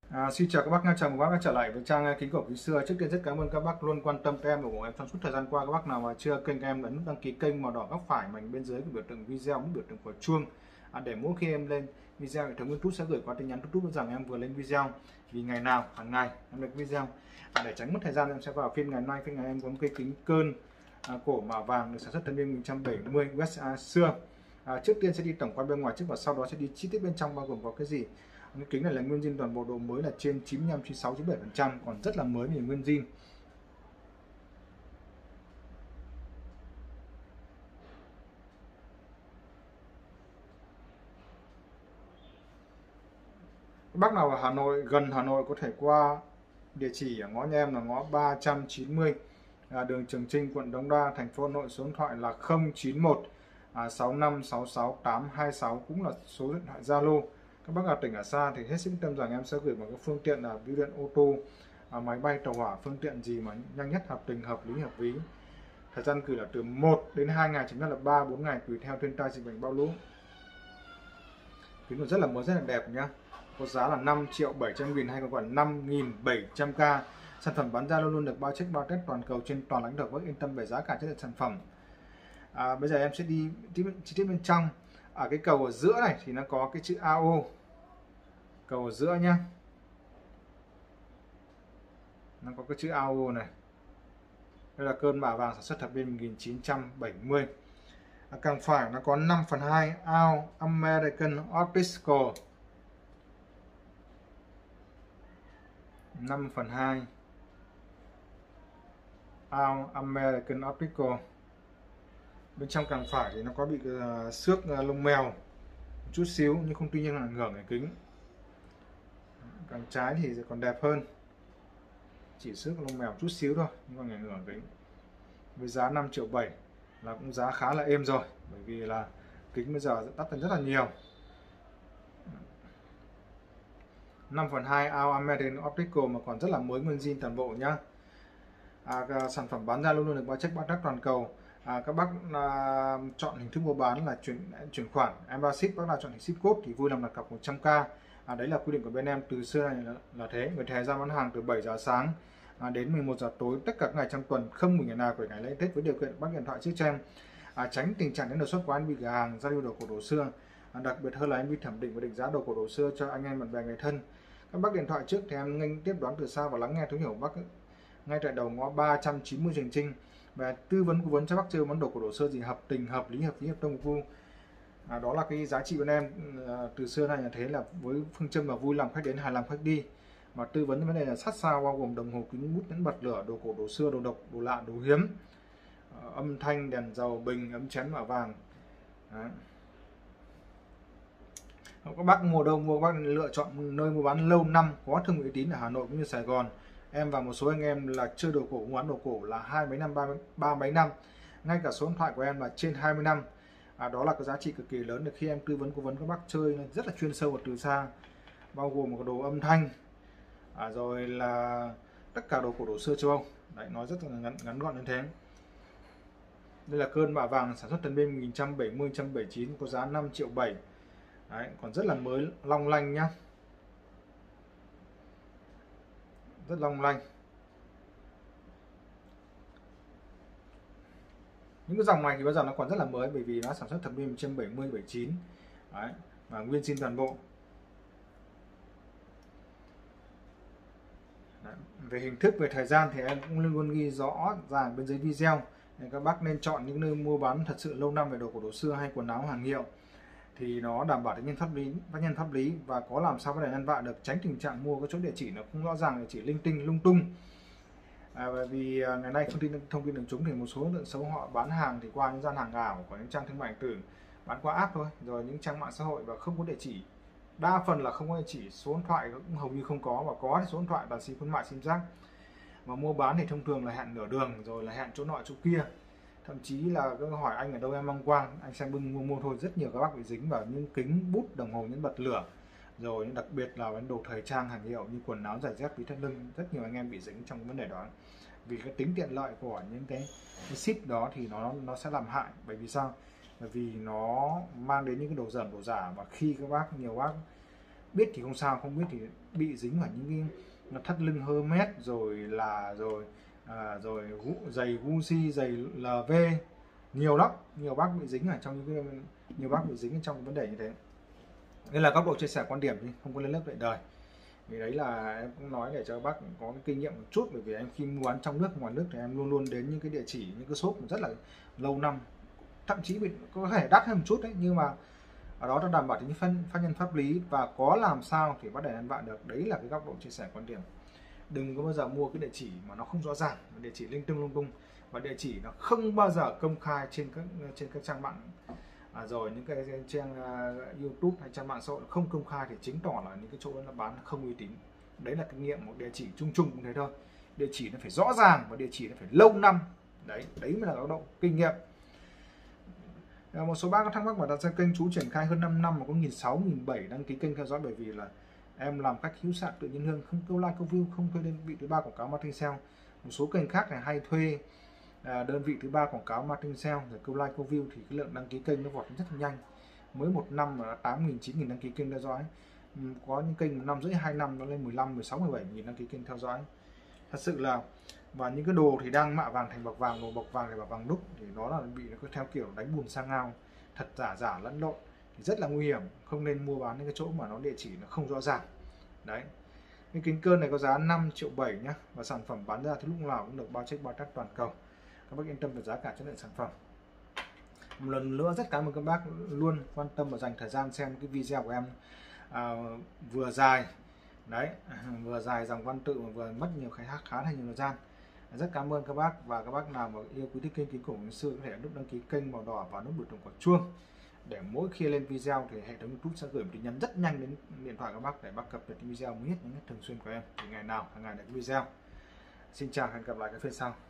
Xin chào các bác nha, chào mừng các bác đã trở lại với trang kính cổ kính xưa. Trước tiên rất cảm ơn các bác luôn quan tâm các em và ủng hộ em trong suốt thời gian qua. Các bác nào mà chưa kênh em ấn nút đăng ký kênh màu đỏ góc phải mảnh bên dưới của biểu tượng video, biểu tượng của chuông, để mỗi khi em lên video hệ thống YouTube sẽ gửi qua tin nhắn YouTube rằng em vừa lên video. Vì ngày nào hàng ngày em lên video. Để tránh mất thời gian em sẽ vào phiên ngày nay. Phiên ngày em có một cây kính cơn cổ mạ vàng được sản xuất thân biên 170 USA xưa. Trước tiên sẽ đi tổng quan bên ngoài trước và sau đó sẽ đi chi tiết bên trong bao gồm có cái gì. Cái kính này là nguyên zin, toàn bộ độ mới là trên 95, 96, 97%, còn rất là mới vì nguyên zin. Các bác nào ở Hà Nội, gần Hà Nội có thể qua địa chỉ ở ngõ nhà em là ngõ 390, đường Trường Chinh, quận Đống Đa, thành phố Hà Nội. Số điện thoại là 091 6566 826, cũng là số điện thoại Zalo. Các bác ở tỉnh ở xa thì hết sức tâm rằng em sẽ gửi một cái phương tiện là bưu điện ô tô, máy bay, tàu hỏa, phương tiện gì mà nhanh nhất, hợp tình, hợp lý, hợp phí. Thời gian gửi là từ 1 đến 2 ngày, chính là 3-4 ngày tùy theo thiên tai, dịch bệnh, bão lũ. Kính rất là mới, rất là đẹp nhá. Có giá là 5.700.000 hay còn gọi là 5.700k. Sản phẩm bán ra luôn luôn được bao check bao test toàn cầu trên toàn lãnh thổ. Bác yên tâm về giá cả, chất lượng sản phẩm. Bây giờ em sẽ đi chi tiết bên trong. Ở cái cầu ở giữa này thì nó có cái chữ AO. Cầu ở giữa nhá, nó có cái chữ AO này. Đây là cơn mạ vàng sản xuất thập niên 1970. Càng phải nó có 5/2 All American Optical, 5/2 All American Optical. Bên trong càng phải thì nó có bị xước lông mèo một chút xíu, nhưng không, tuy nhiên là ảnh hưởng đến kính. Càng trái thì còn đẹp hơn, chỉ xước lông mèo chút xíu thôi nhưng còn ảnh hưởng kính. Với giá 5.7 triệu là cũng giá khá là êm rồi, bởi vì là kính bây giờ đắt hơn rất là nhiều. 5/2 All American Optical mà còn rất là mới, nguyên zin toàn bộ nhá. Sản phẩm bán ra luôn luôn được bao check bao test toàn cầu. Các bác chọn hình thức mua bán là chuyển khoản, em bao ship, bác nào chọn hình ship code thì vui lòng đặt cọc 100k. Đấy là quy định của bên em từ xưa này là thế. Người thời gian bán hàng từ 7 giờ sáng đến 11 giờ tối, tất cả các ngày trong tuần, không một ngày nào của ngày lễ Tết, với điều kiện bác điện thoại trước cho em. Tránh tình trạng đến đột xuất của anh bị cửa hàng giao lưu đồ cổ đồ xưa. Đặc biệt hơn là em đi thẩm định và định giá đồ cổ đồ xưa cho anh em bạn bè người thân. Các bác điện thoại trước thì em nghênh tiếp đón từ xa và lắng nghe thấu hiểu bác ngay tại đầu ngõ 390 Trường Chinh, và tư vấn cố vấn cho bác chơi món đồ cổ đồ xưa gì hợp tình, hợp lý, hợp phí, hợp đồng vu. Đó là cái giá trị bên em từ xưa nay là thế, là với phương châm là vui lòng khách đến, hài lòng khách đi, mà tư vấn vấn đề là sát sao, bao gồm đồng hồ, kính, bút, nhẫn, bật lửa, đồ cổ đồ xưa, đồ độc, đồ lạ, đồ hiếm, âm thanh, đèn dầu, bình, ấm chén mạ vàng. Đấy. Các bác mua đâu mua, bác lựa chọn nơi mua bán lâu năm có thương uy tín ở Hà Nội cũng như Sài Gòn. Em và một số anh em là chơi đồ cổ, mua bán đồ cổ là 20 mấy năm, 30 mấy năm, ngay cả số điện thoại của em là trên 20 năm. Đó là cái giá trị cực kỳ lớn được khi em tư vấn cố vấn các bác chơi rất là chuyên sâu và từ xa, bao gồm một đồ âm thanh, rồi là tất cả đồ cổ đồ xưa châu Âu. Đấy, nói rất là ngắn gọn như thế. Đây là cơn mạ vàng sản xuất tân biên 1970, 1979, có giá 5.7 triệu. Đấy, còn rất là mới, long lanh nhá, rất long lanh. Những cái dòng này thì bây giờ nó còn rất là mới, bởi vì nó sản xuất thập niên 1970, 79. Đấy, và nguyên zin toàn bộ. Đấy. Về hình thức, về thời gian thì em cũng luôn luôn ghi rõ ràng bên dưới video. Nên các bác nên chọn những nơi mua bán thật sự lâu năm về đồ cổ đồ xưa hay quần áo hàng hiệu, thì nó đảm bảo tính nhân pháp lý và có làm sao có thể ngăn vạ được, tránh tình trạng mua cái chỗ địa chỉ nó không rõ ràng, địa chỉ linh tinh lung tung. Bởi vì ngày nay thông tin đường chúng thì một số lượng xấu họ bán hàng thì qua những gian hàng ảo của những trang thương mại điện tử, bán qua app thôi, rồi những trang mạng xã hội và không có địa chỉ, đa phần là không có địa chỉ, số điện thoại cũng hầu như không có, và có thì số điện thoại là sim khuyến mại, sim giác. Mà mua bán thì thông thường là hẹn nửa đường, rồi là hẹn chỗ nọ chỗ kia, thậm chí là cứ hỏi anh ở đâu em mang quang, anh sang bưng mua thôi. Rất nhiều các bác bị dính vào những kính, bút, đồng hồ, những bật lửa, rồi đặc biệt là những đồ thời trang hàng hiệu như quần áo, giày dép, ví thắt lưng. Rất nhiều anh em bị dính trong vấn đề đó, vì cái tính tiện lợi của những cái ship đó thì nó sẽ làm hại. Bởi vì sao? Bởi vì nó mang đến những cái đồ dởm, đồ giả, và khi các bác, nhiều bác biết thì không sao, không biết thì bị dính vào những cái thắt lưng Hermes, rồi giày Gucci, giày LV, nhiều lắm, nhiều bác bị dính ở trong những cái, nhiều bác bị dính trong cái vấn đề như thế. Nên là góc độ chia sẻ quan điểm thì không có lên lớp dạy đời, vì đấy là em cũng nói để cho bác có cái kinh nghiệm một chút, bởi vì em khi mua bán trong nước ngoài nước thì em luôn luôn đến những cái địa chỉ, những cái shop rất là lâu năm, thậm chí có thể đắt hơn một chút đấy, nhưng mà ở đó nó đảm bảo tính pháp nhân pháp lý và có làm sao thì bắt để ăn bạn được. Đấy là cái góc độ chia sẻ quan điểm. Đừng có bao giờ mua cái địa chỉ mà nó không rõ ràng, địa chỉ linh tinh lung tung, và địa chỉ nó không bao giờ công khai trên các trang mạng, rồi những cái trang YouTube hay trang mạng xã hội không công khai thì chứng tỏ là những cái chỗ đó nó bán không uy tín. Đấy là kinh nghiệm. Một địa chỉ chung chung cũng thế thôi, địa chỉ nó phải rõ ràng và địa chỉ nó phải lâu năm. Đấy mới là góc độ kinh nghiệm. Một số bác có thắc mắc và đặt ra kênh chú triển khai hơn 5 năm mà có 1.600, 1.700 đăng ký kênh theo dõi, bởi vì là em làm cách hữu xạ tự nhiên hương, không câu like câu view, không thuê đơn vị thứ ba quảng cáo marketing sale. Một số kênh khác này hay thuê đơn vị thứ ba quảng cáo marketing sale rồi câu like câu view thì cái lượng đăng ký kênh nó vọt rất là nhanh, mới một năm mà 8.000, 9.000 đăng ký kênh theo dõi. Có những kênh 1 năm rưỡi, 2 năm nó lên 15, 16, 17.000 đăng ký kênh theo dõi. Thật sự là, và những cái đồ thì đang mạ vàng thành bạc vàng, đồ bọc vàng thành bạc vàng đúc, thì đó là bị nó theo kiểu đánh bùn sang ngao, thật giả lẫn lộn thì rất là nguy hiểm. Không nên mua bán những cái chỗ mà nó địa chỉ nó không rõ ràng. Đấy, cái kính cơn này có giá 5,7 triệu nhá, và sản phẩm bán ra thì lúc nào cũng được bao check bao test toàn cầu. Các bác yên tâm về giá cả, chất lượng sản phẩm. Một lần nữa rất cảm ơn các bác luôn quan tâm và dành thời gian xem cái video của em vừa dài đấy, vừa dài dòng văn tự mà vừa mất nhiều khá là nhiều thời gian. Rất cảm ơn các bác, và các bác nào mà yêu quý thích kênh Kính Cổ Huyền Sư có thể nút đăng ký kênh màu đỏ và nút biểu tượng quả chuông để mỗi khi lên video thì hệ thống YouTube sẽ gửi một tin nhắn rất nhanh đến điện thoại các bác để bác cập nhật video mới nhất thường xuyên của em, thì ngày nào hàng ngày để có video. Xin chào, hẹn gặp lại các phiên sau.